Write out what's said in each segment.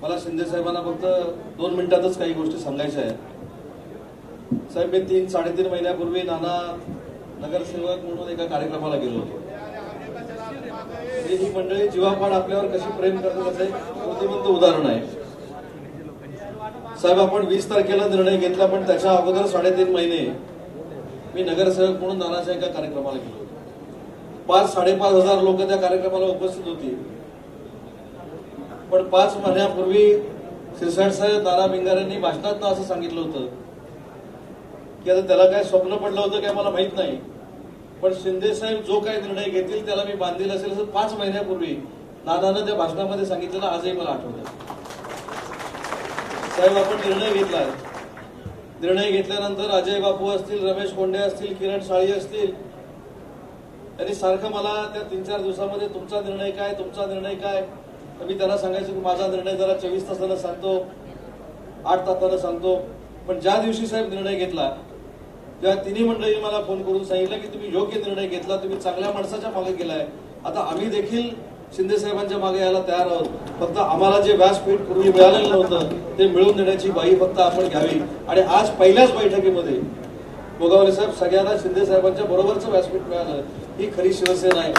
मला शिंदे साहेबांना फक्त 2 मिनिटातच काही गोष्टी सांगायच्या आहेत. साहेब, मी 3-3.5 महिन्यापूर्वी नाना नगरसेवक म्हणून एका कार्यक्रमाला गेलो होतो. ही मंडळी जीवापाड आपल्यावर कशी प्रेम करतात याचं एक प्रतिबंध उदाहरण आहे. साहेब, आपण 20 तारखेला निर्णय घेतला, पण त्याच्या अगोदर 3.5 महिने मी नगरसेवक म्हणून नानाच्या एका कार्यक्रमाला गेलो होतो. 5-5.5 हजार लोक त्या कार्यक्रमाला उपस्थित होती. पण 5 महिन्यापूर्वी शिरसाट साहेब नाना भिंगारेंनी भाषणात असं सांगितलं होतं की आता त्याला काय स्वप्न पडलं होतं काय मला माहित नाही, पण शिंदे साहेब जो काही निर्णय घेतील त्याला मी बांधील असेल असं 5 महिन्यापूर्वी नानानं त्या भाषणामध्ये सांगितलेलं आजही मला आठवतं. साहेब, आपण निर्णय घेतला. निर्णय घेतल्यानंतर अजय बापू असतील, रमेश कोंडे असतील, किरण साळी असतील, त्यांनी सारखं मला त्या 3-4 दिवसामध्ये तुमचा निर्णय काय, तुमचा निर्णय काय. तर मी त्यांना सांगायचो की माझा निर्णय जरा 24 तासानं सांगतो, 8 तासानं सांगतो. पण ज्या दिवशी साहेब निर्णय घेतला तेव्हा तिन्ही मंडळी मला फोन करून सांगितलं की तुम्ही योग्य निर्णय घेतला, तुम्ही चांगल्या माणसाच्या मागे गेलाय. आता आम्ही देखील शिंदे साहेबांच्या मागे यायला तयार आहोत. फक्त आम्हाला जे व्यासपीठ पूर्वी मिळालेलं नव्हतं ते मिळवून देण्याची बाई फक्त आपण घ्यावी. आणि आज पहिल्याच बैठकीमध्ये गोगावले साहेब सगळ्यांना शिंदे साहेबांच्या बरोबरचं व्यासपीठ मिळालं. ही खरी शिवसेना आहे.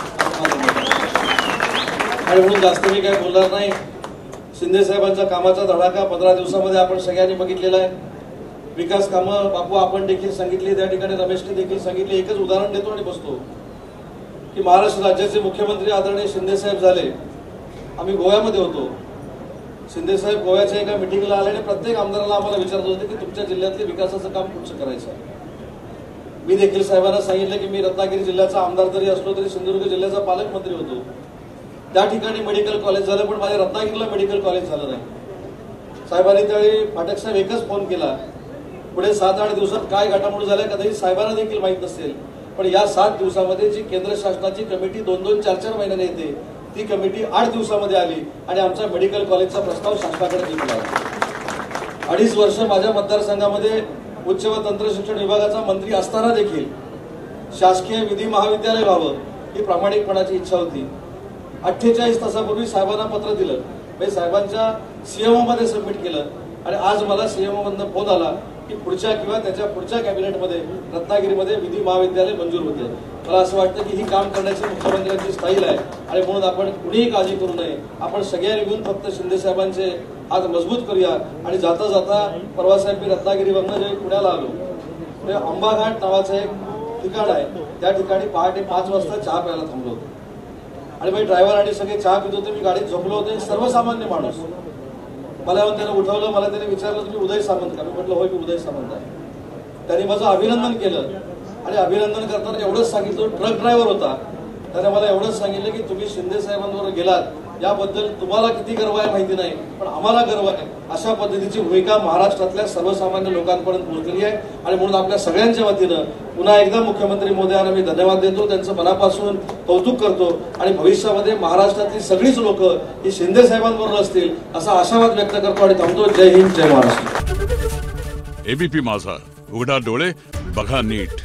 आणि म्हणून जास्त मी काय बोलणार नाही. शिंदे साहेबांचा कामाचा धडाका 15 दिवसामध्ये आपण सगळ्यांनी बघितलेला आहे. विकास कामं बापू आपण देखील सांगितली, त्या ठिकाणी रमेशने देखील सांगितले. एकच उदाहरण देतो आणि बसतो की महाराष्ट्र राज्याचे मुख्यमंत्री आदरणीय शिंदे साहेब झाले. आम्ही गोव्यामध्ये होतो. शिंदे साहेब गोव्याच्या एका मिटिंगला आले आणि प्रत्येक आमदाराला आम्हाला विचारत होते की तुमच्या जिल्ह्यातले विकासाचं काम कुठचं करायचं आहे. मी देखील साहेबांना सांगितलं की मी रत्नागिरी जिल्ह्याचा आमदार जरी असलो तरी सिंधुदुर्ग जिल्ह्याचा पालकमंत्री होतो. त्या ठिकाणी मेडिकल कॉलेज झालं, पण माझ्या रत्नागिरीला मेडिकल कॉलेज झालं नाही. साहेबांनी त्यावेळी फाटक साहेब एकच फोन केला. पुढे 7-8 दिवसात काय घडामोडी झाल्या कदाचित साहेबांना देखील माहीत नसेल, पण या 7 दिवसामध्ये जी केंद्र शासनाची कमिटी 2-2, 4-4 महिन्याने येते ती कमिटी 8 दिवसामध्ये आली आणि आमचा मेडिकल कॉलेजचा प्रस्ताव शासनाकडे घेतला. 2.5 वर्ष माझ्या मतदारसंघामध्ये उच्च व तंत्र शिक्षण विभागाचा मंत्री असताना देखील शासकीय विधी महाविद्यालय व्हावं ही प्रामाणिकपणाची इच्छा होती. 48 तासापूर्वी साहेबांना पत्र दिलं, म्हणजे साहेबांच्या सीएमओ मध्ये सबमिट केलं आणि आज मला सीएमओ मधनं फोन आला की पुढच्या किंवा त्याच्या पुढच्या कॅबिनेटमध्ये रत्नागिरीमध्ये विधी महाविद्यालय मंजूर होते. मला असं वाटतं की ही काम करण्याची मुख्यमंत्र्यांची स्टाईल आहे आणि म्हणून आपण कुणीही काळजी करू नये. आपण सगळ्यांनी मिळून फक्त शिंदे साहेबांचे हात मजबूत करूया. आणि जाता जाता परवा साहेब मी रत्नागिरीवरनं जे पुण्याला आलो ते अंबाघाट नावाचं एक ठिकाण आहे. त्या ठिकाणी पहाटे 5 वाजता चहा प्यायला थांबलो होतो आणि मी ड्रायव्हर आणि सगळे चहा पित होते. मी गाडीत झोपलो होते. सर्वसामान्य माणूस मला येऊन त्याने उठवलं. मला त्याने विचारलं तुम्ही उदय सामंत का? मी म्हटलं होय मी उदय सामंत आहे. त्याने माझं अभिनंदन केलं आणि अभिनंदन करताना एवढंच सांगितलं, ट्रक ड्रायव्हर होता, त्याने मला एवढंच सांगितलं की तुम्ही शिंदे साहेबांवर गेलात याबद्दल तुम्हाला किती गर्व आहे माहिती नाही, पण आम्हाला गर्व आहे. अशा पद्धतीची भूमिका महाराष्ट्रातल्या सर्वसामान्य लोकांपर्यंत पोहोचलेली आहे आणि म्हणून आपल्या सगळ्यांच्या वतीनं पुन्हा एकदा मुख्यमंत्री महोदयांना मी धन्यवाद देतो, त्यांचं मनापासून कौतुक करतो आणि भविष्यामध्ये महाराष्ट्रातली सगळीच लोक ही शिंदे साहेबांबरोबर असतील असा आशावाद व्यक्त करतो आणि थांबतो. जय हिंद, जय महाराष्ट्र. एबीपी माझा, उघडा डोळे बघा नीट.